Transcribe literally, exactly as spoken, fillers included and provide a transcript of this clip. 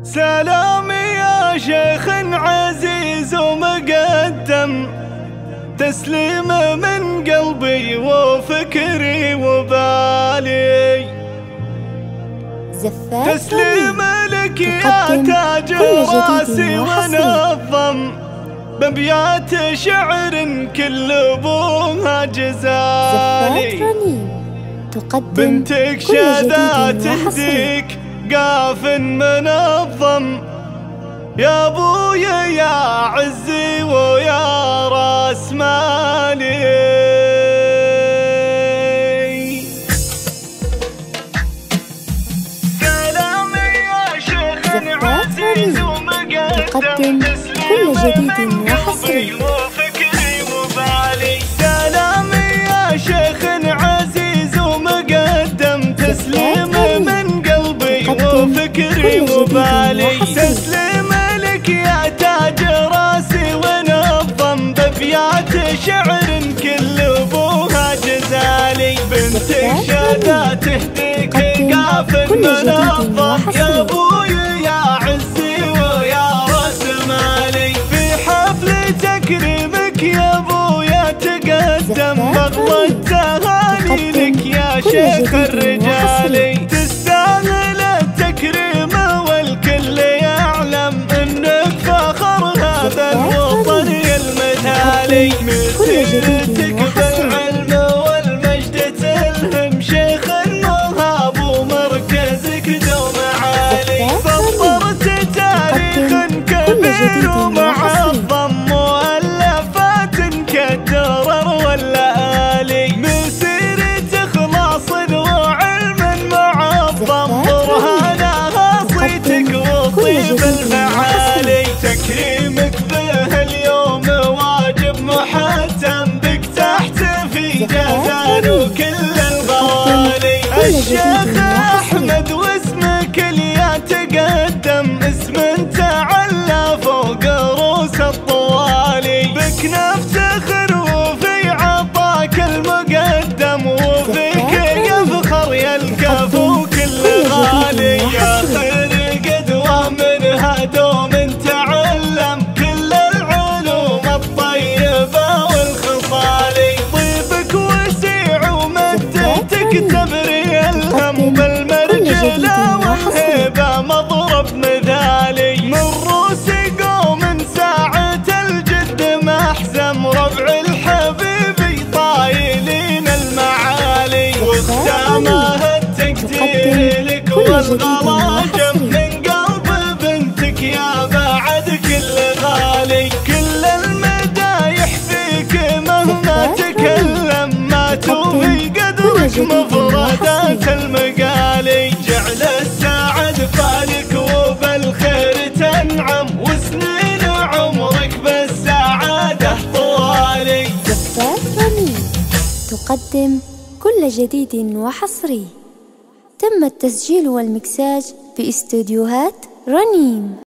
سلام يا شيخ عزيز ومقدم، تسليم من قلبي وفكري وبالي. تسليم لك يا تاج راسي ونظم بأبيات شعر كل ابوها جزالي. بنتك شذا تهديك قاف منظم، يا ابويا يا عزي ويا راس مالي. سلام يا شيخ عزيز ومقدم، كل جديد وحصري وفكري وبالي. سلام يا شيخ عزيز ومقدم، تسليم من قلبي وفكري وبالي. تسليم لك يا تاج راسي ونظم بأبيات شعر كل ابوها جزالي. بنتك شذا تهديك قاف منظم، يا ابويا يا عزي ويا راس مالي. في حفل تكريمك يا ابويا تقدم، اغلى التهاني لك يا شيخ الرجالي. تستاهل التكريم والكل يعلم انك فخر هذا الوطن المثالي. مسيرتك بالعلم والمجد تلهم شيخ الموهاب، ومركزك دوم عالي. سطرت تاريخ كبير ومعظم، مؤلفات كالدرر واللآلي. مسيرة إخلاص وعلم معظم، برهانها صيتك وطيب المعالي. تكريمك به اليوم واجب محتم، بك تحتفي جازان وكل الغوالي. الشيخ أحمد واسمك اللي تقدم، اسم تعلى فوق رؤوس الطوالي. بك نفتخر وفي عطاك المقدم، وفيك يفخر يا الكفو كل غالي. يا خير قدوة منها دوم تعلم كل العلوم الطيبة والخصالي. طيبك وسيع ومدتك تبري الهم، بالمرجلة والهيبة مضرب مثالي. من روس قوم ساعة الجد محزم، ربع الحبيب طايلين المعالي. وختامها التقدير لك والغلاجم، من قلب بنتك يا بعد كل غالي. كل المدايح فيك مهما تكلم، ما توفي قدرك مفردات المقالي. جعل السعد فالك وبالخير تنعم، وسنين عمرك بالسعادة طوالي. زفات رنين تقدم كل جديد وحصري. تم التسجيل والمكساج في استوديوهات رنين.